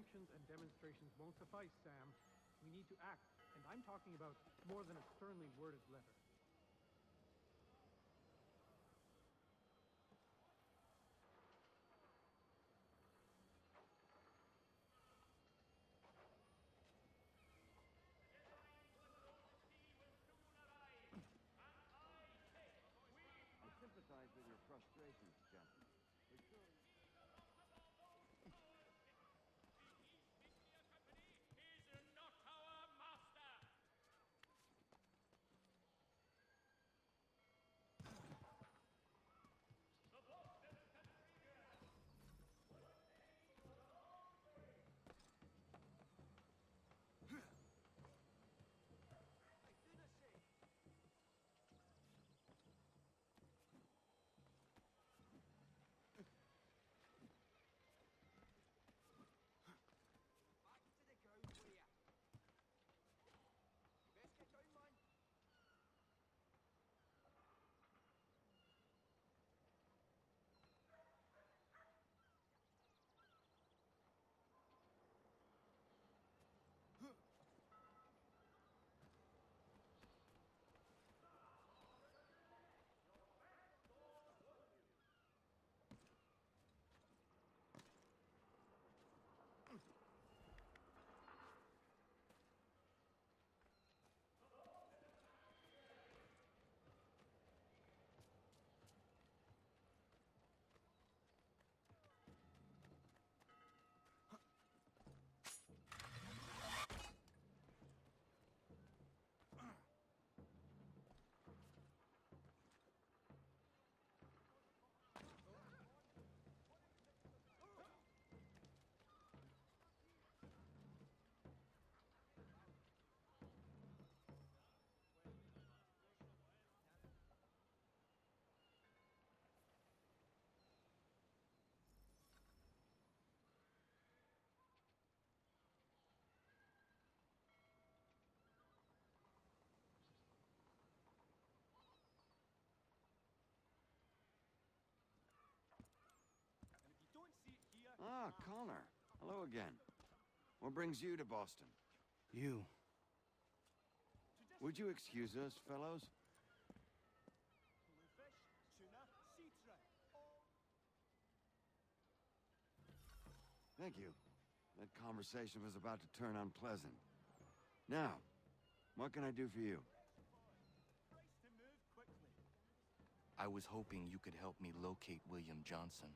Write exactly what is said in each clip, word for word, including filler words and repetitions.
sanctions and demonstrations won't suffice, Sam. We need to act, and I'm talking about more than a sternly worded letter. I sympathize with your frustrations, gentlemen. But surely... Ah, Connor. Hello again. What brings you to Boston? You. Would you excuse us, fellows? Thank you. That conversation was about to turn unpleasant. Now, what can I do for you? I was hoping you could help me locate William Johnson.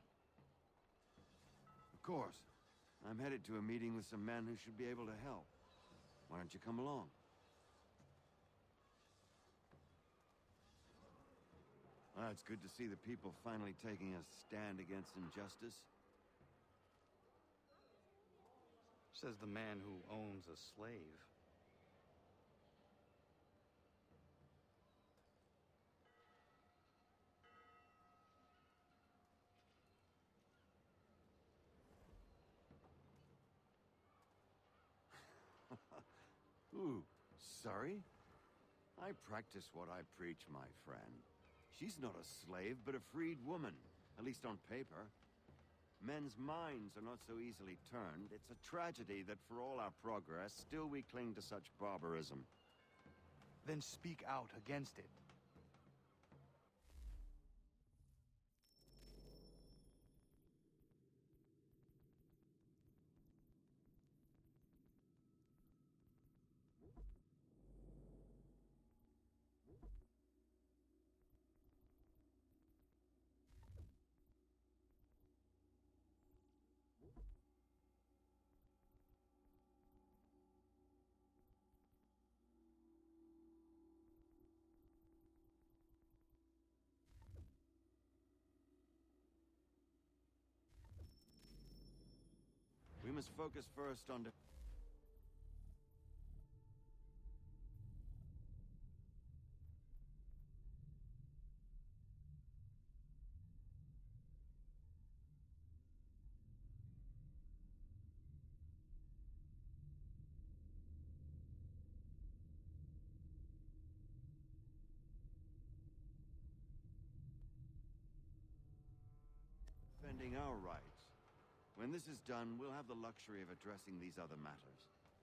Of course. I'm headed to a meeting with some men who should be able to help. Why don't you come along? Well, it's good to see the people finally taking a stand against injustice. Says the man who owns a slave. Ooh, sorry? I practice what I preach, my friend. She's not a slave, but a freed woman, at least on paper. Men's minds are not so easily turned. It's a tragedy that for all our progress, still we cling to such barbarism. Then speak out against it. We must focus first on... de- defending our rights. When this is done, we'll have the luxury of addressing these other matters.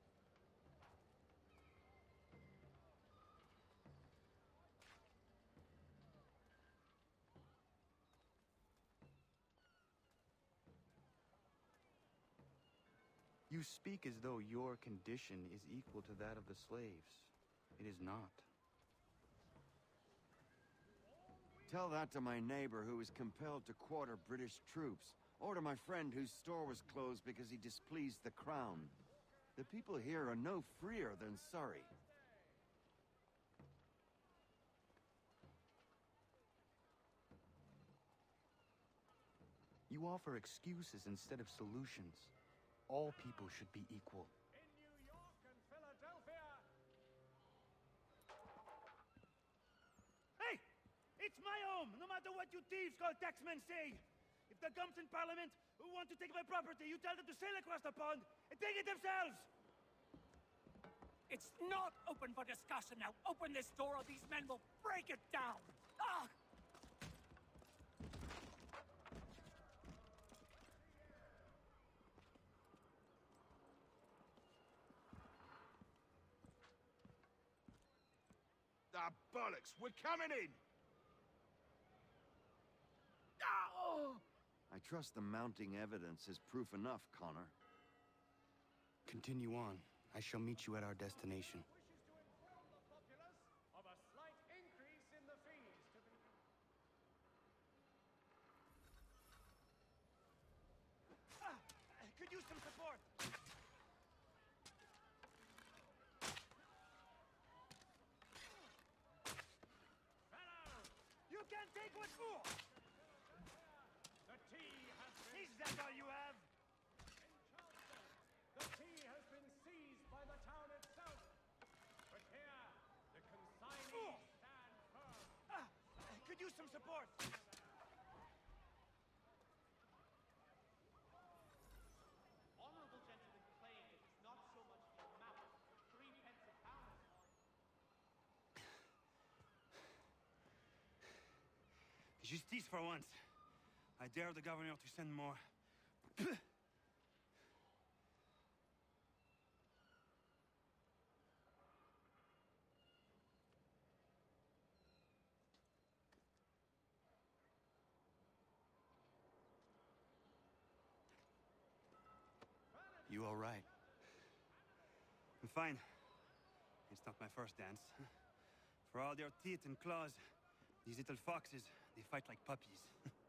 You speak as though your condition is equal to that of the slaves. It is not. Tell that to my neighbor who was compelled to quarter British troops, or to my friend whose store was closed because he displeased the crown. The people here are no freer than Surrey. You offer excuses instead of solutions. All people should be equal. In New York and Philadelphia. Hey! It's my home, no matter what you thieves called taxmen say. If the gumps in Parliament who want to take my property, you tell them to sail across the pond and take it themselves! It's not open for discussion now. Open this door or these men will break it down. Ah! Ah, bollocks! We're coming in! I trust the mounting evidence is proof enough, Connor. Continue on. I shall meet you at our destination. Wishes to inform the populace of a slight increase in the fees to be... Ah, could use some support! You can take what's more! The tea has been... Is that all you have? The tea has been seized by the town itself. But here, the consignees stand firm. Ah, could use some support! Honorable gentlemen claim it is not so much the amount, three pence a pound. Justice for once. I dare the governor to send more. You all right? I'm fine. It's not my first dance. For all their teeth and claws, these little foxes, they fight like puppies.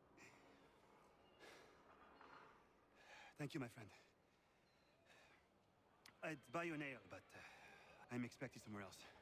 Thank you, my friend. I'd buy you an ale, but uh, I'm expected somewhere else.